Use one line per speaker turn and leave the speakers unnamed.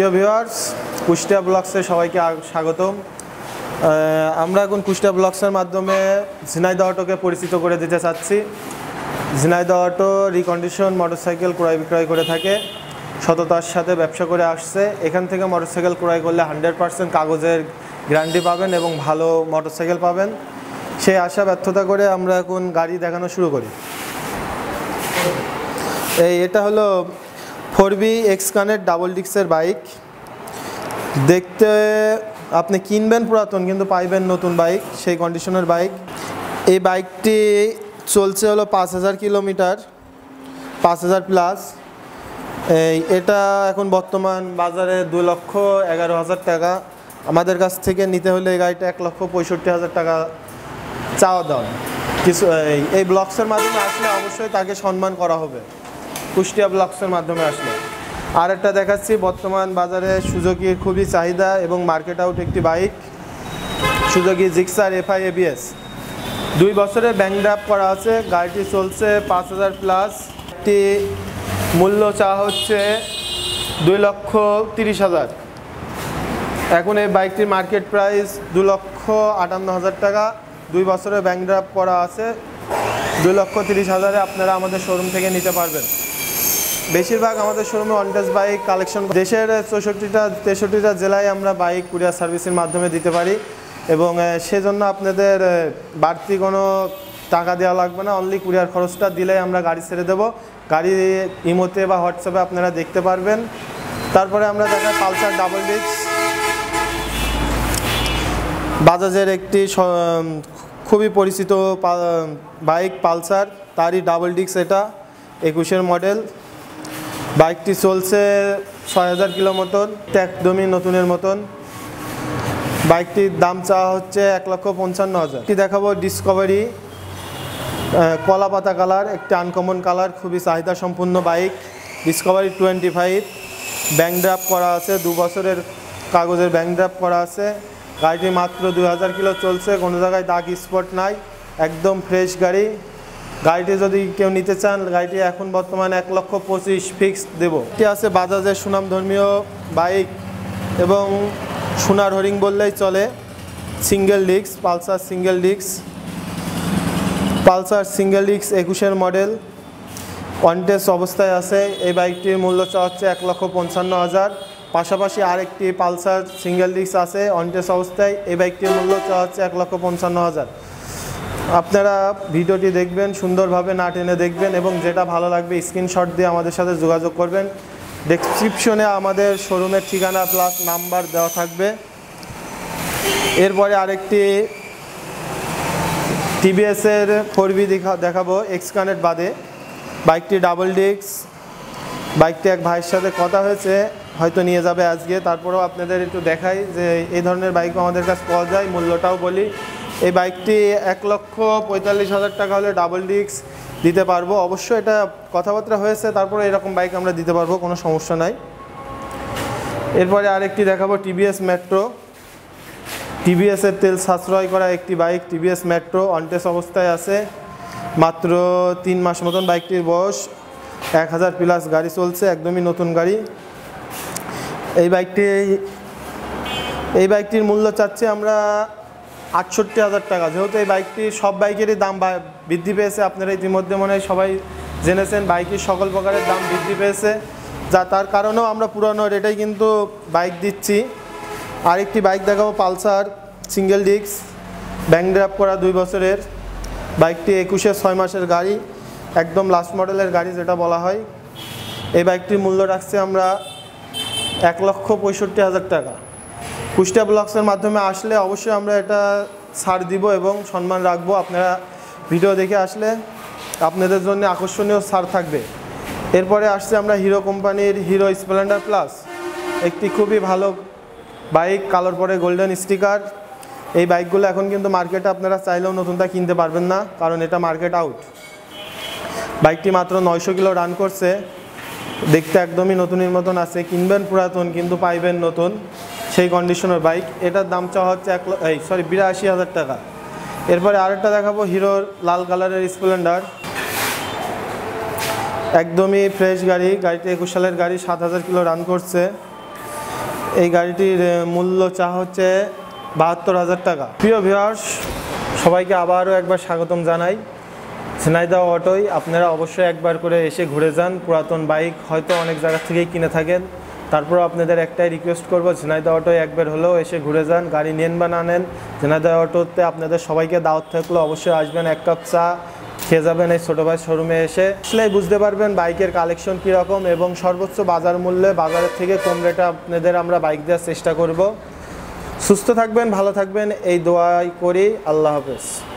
প্রিয় ভিউয়ার্স, কুষ্টিয়া ব্লগসে সবাইকে স্বাগতম। আমরা এখন কুষ্টিয়া ব্লগসের মাধ্যমে ঝিনাইদহ অটোকে পরিচিত করে দিতে চাচ্ছি। ঝিনাইদহ অটো রিকন্ডিশন মোটরসাইকেল ক্রয় বিক্রয় করে থাকে, সততার সাথে ব্যবসা করে আসছে। এখান থেকে মোটরসাইকেল ক্রয় করলে 100% কাগজের গ্যারান্টি পাবেন এবং ভালো মোটরসাইকেল পাবেন। সেই আশা ব্যর্থতা করে আমরা এখন গাড়ি দেখানো শুরু করি। এটা হলো 4B এক্স-কানেক্ট ডাবল ডিস্কের বাইক। দেখতে আপনি কিনবেন পুরাতন কিন্তু পাইবেন নতুন বাইক, সেই কন্ডিশনের বাইক। এই বাইকটি চলছে হলো 5000 কিলোমিটার, 5000 প্লাস। এটা এখন বর্তমান বাজারে 2,11,000 টাকা। আমাদের কাছ থেকে নিতে হলে এই গাড়িটা 1,65,000 টাকা চাওয়া দাম। কিছু এই ব্লগসের মাধ্যমে আসলে অবশ্যই তাকে সম্মান করা হবে, কুষ্টিয়া ব্লগসের মাধ্যমে আসলে। আর একটা দেখাচ্ছি, বর্তমান বাজারে সুজুকির খুবই চাহিদা এবং মার্কেট আউট একটি bike, Suzuki Gixxer FI ABS। 2 বছরে ব্যাংক ড্রাফট করা আছে। গাড়িটি চলছে 5000 প্লাস। একটি মূল্য চাওয়া হচ্ছে 2,30,000। এখন এই বাইকটির মার্কেট প্রাইস 2,58,000 টাকা। 2 বছরে ব্যাংক ড্রাফট করা আছে। 2,30,000-এ আপনারা আমাদের শোরুম থেকে নিতে পারবেন। বেশিরভাগ আমাদের শোরুমে অনটেস্ট বাইক কালেকশন, দেশের 63টা জেলায় আমরা বাইক কুরিয়ার সার্ভিসের মাধ্যমে দিতে পারি এবং সেজন্য আপনাদের বাড়তি কোনো টাকা দেওয়া লাগবে না। অনলি কুরিয়ার খরচটা দিলেই আমরা গাড়ি ছেড়ে দেবো। গাড়ি ইমোতে বা হোয়াটসঅ্যাপে আপনারা দেখতে পারবেন। তারপরে আমরা দেখাই পালসার ডাবল ডিস্ক, বাজাজের একটি খুবই পরিচিত বাইক পালসার, তারই ডাবল ডিস্ক। এটা 21-এর মডেল। বাইকটি চলছে 6000 কিলো মতন, একদমই নতুনের মতন। বাইকটির দাম চাওয়া হচ্ছে 1,55,000। এটি দেখাবো ডিসকভারি, কলা পাতা কালার, একটি আনকমন কালার, খুবই চাহিদা সম্পূর্ণ বাইক। ডিসকভারি 25, ব্যাংক ড্রাফট করা আছে, 2 বছরের কাগজের ব্যাংক ড্রাফট করা আছে। গাড়িটি মাত্র 2000 কিলো চলছে, কোনো জায়গায় দাগ স্পট নাই, একদম ফ্রেশ গাড়ি। গাড়িটি যদি কেউ নিতে চান, গাড়িটি এখন বর্তমানে 1,25,000 ফিক্সড দেবো। এটি আছে বাজাজের সুনামধর্মীয় বাইক এবং সোনার হরিং বললেই চলে, single disc Pulsar, single disc Pulsar single disc 21-এর মডেল, অনটেস্ট অবস্থায় আছে। এই বাইকটির মূল্য চাওয়া হচ্ছে 1,55,000। পাশাপাশি আরেকটি পালসার সিঙ্গেল ডিস্ক আছে অনটেস্ট অবস্থায়, এই বাইকটির মূল্য চাওয়া হচ্ছে 1,55,000। আপনারা ভিডিওটি দেখবেন, সুন্দরভাবে না টেনে দেখবেন এবং যেটা ভালো লাগবে স্ক্রিনশট দিয়ে আমাদের সাথে যোগাযোগ করবেন। ডেসক্রিপশনে আমাদের শোরুমের ঠিকানা প্লাস নাম্বার দেওয়া থাকবে। এরপরে আরেকটি TVS-এর 4B দেখাবো এক্স-কানেক্ট বাদে। বাইকটি ডাবল ডিস্ক। বাইকটি এক ভাইয়ের সাথে কথা হয়েছে, হয়তো নিয়ে যাবে আজকে। তারপরেও আপনাদের একটু দেখাই যে এই ধরনের বাইকও আমাদের কাছে পাওয়া যায়, মূল্যটাও বলি। এই বাইকটি 1,45,000 টাকা হলে ডাবল ডিস্ক দিতে পারবো। অবশ্যই এটা কথাবার্তা হয়েছে, তারপরে এরকম বাইক আমরা দিতে পারবো, কোনো সমস্যা নাই। এরপরে আরেকটি দেখাবো TVS মেট্রো। TVS-এর তেল সাশ্রয় করা একটি বাইক, TVS মেট্রো, অনটেস্ট অবস্থায় আছে, মাত্র 3 মাস মতন বাইকটির বয়স। 1000 প্লাস গাড়ি চলছে, একদমই নতুন গাড়ি। এই বাইকটির মূল্য চাচ্ছি আমরা 68,000 টাকা। যেহেতু এই বাইকটি সব বাইকেরই দাম বৃদ্ধি পেয়েছে, আপনারা ইতিমধ্যে মনে হয় সবাই জেনেছেন, বাইকের সকল প্রকারের দাম বৃদ্ধি পেয়েছে, তার কারণেও আমরা পুরানো রেটেই কিন্তু বাইক দিচ্ছি। আরেকটি বাইক দেখাবো Pulsar single disc, bank draft করা 2 বছরের। বাইকটি 21-এর 6 মাসের গাড়ি, একদম লাস্ট মডেলের গাড়ি যেটা বলা হয়। এই বাইকটির মূল্য রাখছি আমরা 1,65,000 টাকা। কুষ্টিয়া ব্লগসের মাধ্যমে আসলে অবশ্যই আমরা এটা ছাড় দিব এবং সম্মান রাখবো। আপনারা ভিডিও দেখে আসলে আপনাদের জন্য আকর্ষণীয় ছাড় থাকবে। এরপরে আসছে আমরা হিরো কোম্পানির হিরো স্প্লেন্ডার প্লাস, একটি খুবই ভালো বাইক, কালোর পরে গোল্ডেন স্টিকার। এই বাইকগুলো এখন কিন্তু মার্কেটে আপনারা চাইলেও নতুনটা কিনতে পারবেন না, কারণ এটা মার্কেট আউট। বাইকটি মাত্র 900 কিলো রান করছে, দেখতে একদমই নতুনের মতন আছে। কিনবেন পুরাতন কিন্তু পাইবেন নতুন, সেই কন্ডিশনের বাইক। এটার দাম চাওয়া হচ্ছে 82,000 টাকা। এরপরে আরেকটা দেখাবো হিরোর লাল কালারের স্প্লেন্ডার, একদমই ফ্রেশ গাড়ি। গাড়িটি 21 সালের গাড়ি, 7000 কিলো রান করছে। এই গাড়িটির মূল্য চা হচ্ছে ৭২,০০০ টাকা। প্রিয় ভিউয়ার্স, সবাইকে আবারও একবার স্বাগতম জানাই ঝিনাইদহ অটোয়। আপনারা অবশ্যই একবার করে এসে ঘুরে যান। পুরাতন বাইক হয়তো অনেক জায়গা থেকেই কিনে থাকেন, তারপর আপনাদের একটাই রিকোয়েস্ট করব, ঝিনাইদহ অটোয় একবার হলেও এসে ঘুরে যান। গাড়ি নেন বা না নেন, ঝিনাইদহ অটোতে আপনাদের সবাইকে দাওয়াত থাকলো, অবশ্যই আসবেন, এক কাপ চা খেয়ে যাবেন এই ছোটো ভাই শোরুমে এসে। আসলেই বুঝতে পারবেন বাইকের কালেকশন কীরকম এবং সর্বোচ্চ বাজার মূল্যে বাজারের থেকে কম রেটে আপনাদের আমরা বাইক দেওয়ার চেষ্টা করব। সুস্থ থাকবেন, ভালো থাকবেন এই দোয়াই করি। আল্লাহ হাফেজ।